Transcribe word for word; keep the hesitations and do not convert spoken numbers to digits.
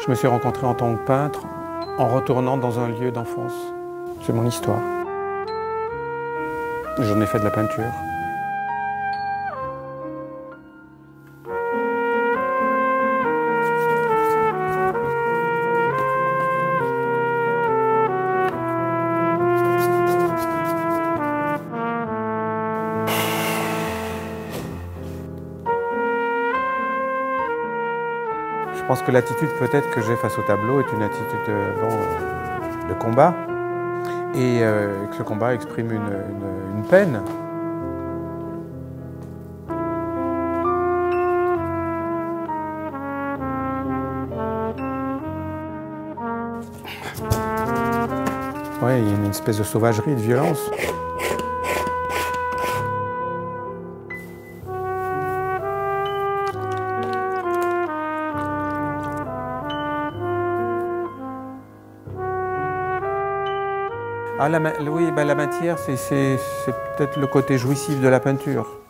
Je me suis rencontré en tant que peintre en retournant dans un lieu d'enfance. C'est mon histoire. J'en ai fait de la peinture. Je pense que l'attitude peut-être que j'ai face au tableau est une attitude de, bon, de combat et euh, que ce combat exprime une, une, une peine. Ouais, il y a une espèce de sauvagerie, de violence. Ah, la, oui, ben, la matière, c'est peut-être le côté jouissif de la peinture.